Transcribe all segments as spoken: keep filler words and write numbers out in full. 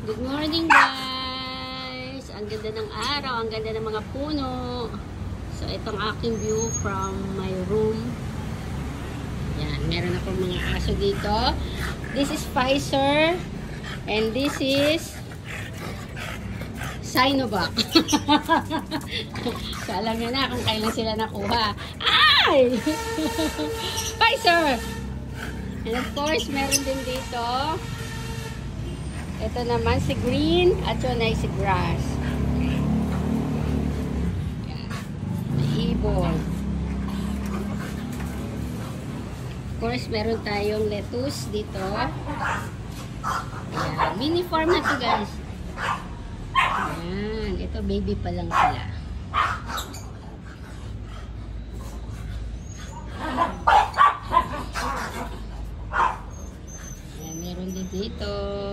Good morning guys! Ang ganda ng araw, ang ganda ng mga puno. So itong aking view from my room. Yan, meron akong mga aso dito. This is Pfizer and this is Sinovac. So alam nyo na kung kailan sila nakuha. Ay! Pfizer! And of course, meron din dito. Ito naman si green at yun ay si grass. Yan. May ibon. Of course, meron tayong lettuce dito. Yan. Mini farm na to guys. Yan. Ito baby pa lang sila. Yan. Meron din dito.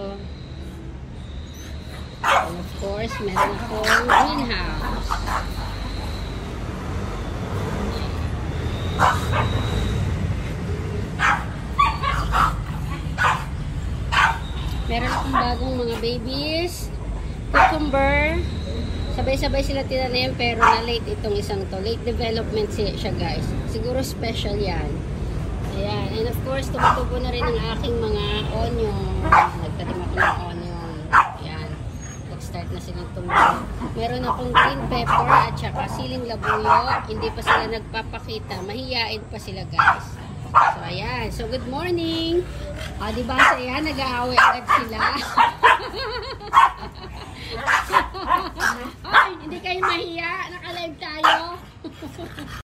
And of course, meron akong greenhouse. Meron akong bagong mga babies. Cucumber. Sabay-sabay sila tinanim pero na late itong isang to. Late development siya guys. Siguro special yan. Ayan. And of course, tumutubo na rin ang aking mga onion. Nagtanim ako ng onion. Ayan. Start na silang tumubo. Meron akong green pepper at saka siling labuyo. Hindi pa sila nagpapakita. Mahiyain pa sila guys. So ayan. So good morning. O diba sa yan, nag-aaway agad sila. Ay, hindi kayo mahiya. Naka-live tayo.